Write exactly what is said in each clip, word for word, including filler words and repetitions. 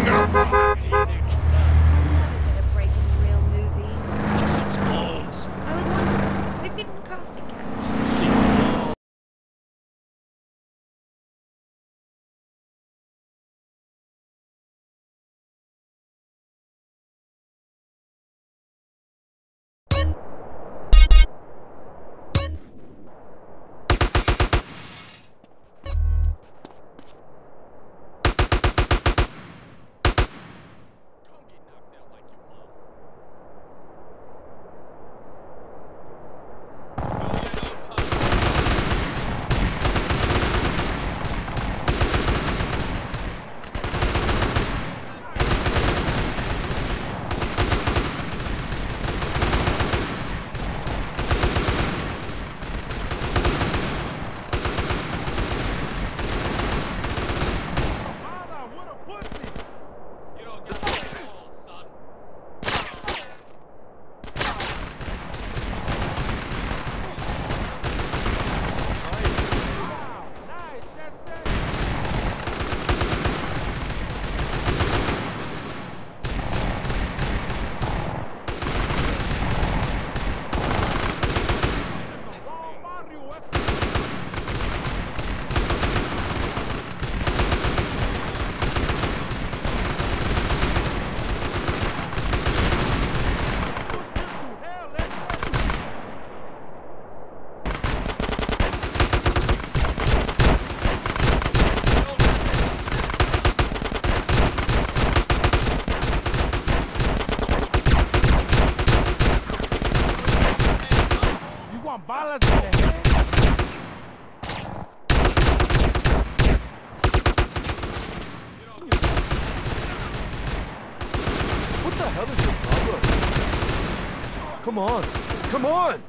Come on! Come on!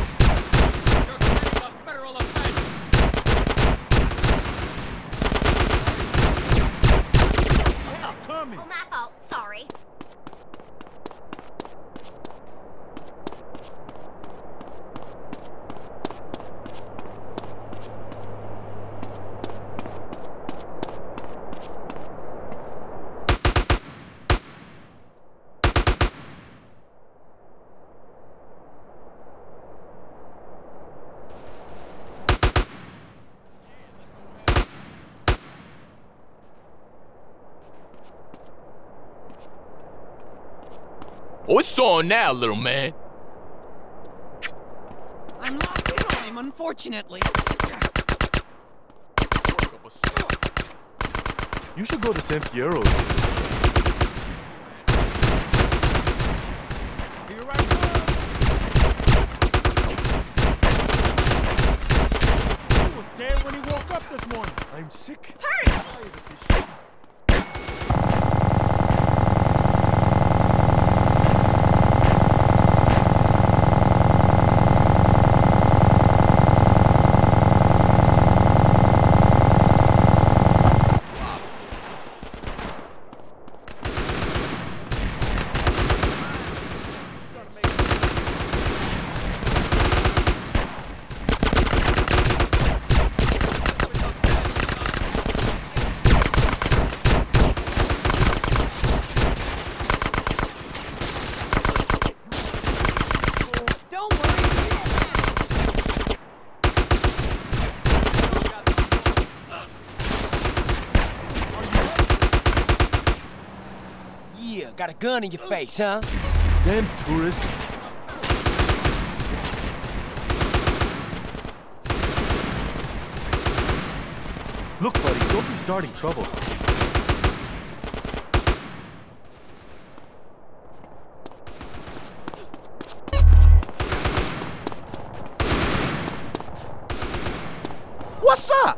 You're committing a federal offense! Oh, coming. Oh, my fault. Sorry. Oh, it's on now, little man. I'm locked in time, unfortunately. You should go to San Fierro. Here I come. He was dead when he woke up this morning. I'm sick. Hurry! Got a gun in your face, huh? Damn tourist. Look, buddy, don't be starting trouble. What's up?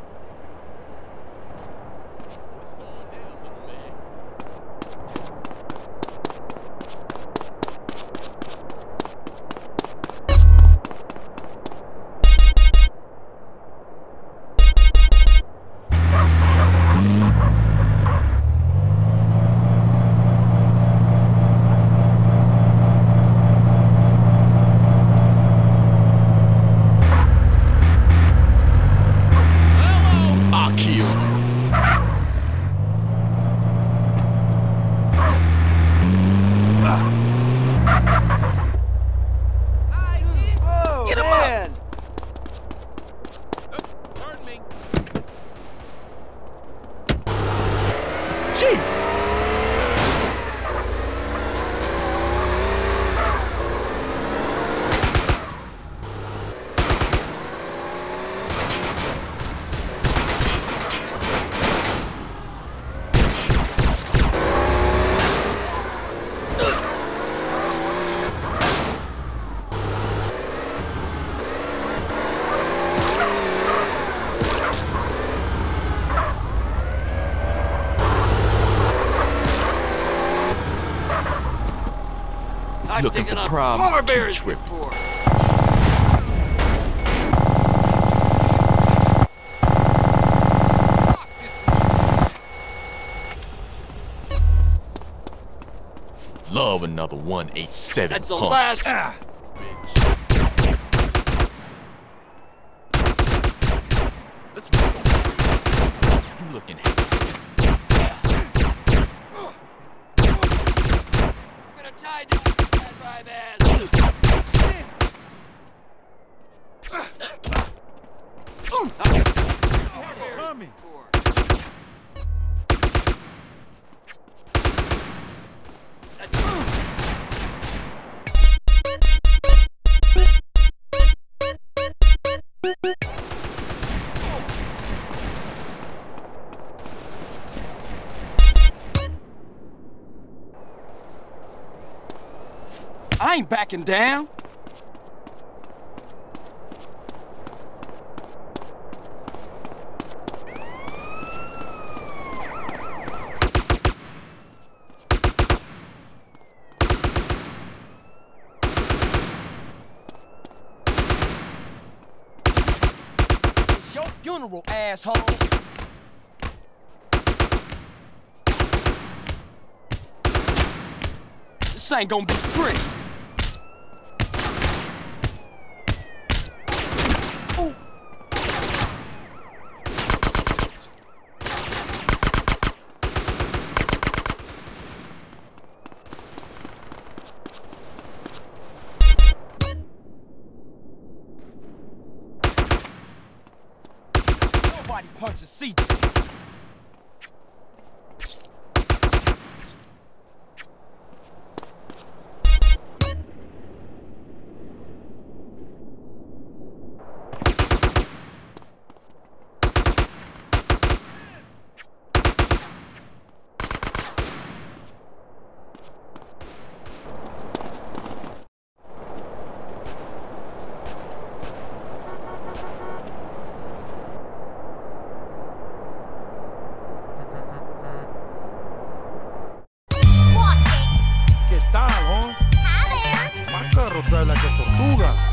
I've looking for problems, keep tripping. Before. Love another one eight seven That's the punk. last. Ah. Let's move on. You looking at I'm gonna tie this bad vibe ass. Tommy. I ain't backing down. It's your funeral, asshole. This ain't gonna be pretty. Nobody punches C J. ¿Qué tal, Holmes? Hi there. My carro trae like a tortuga.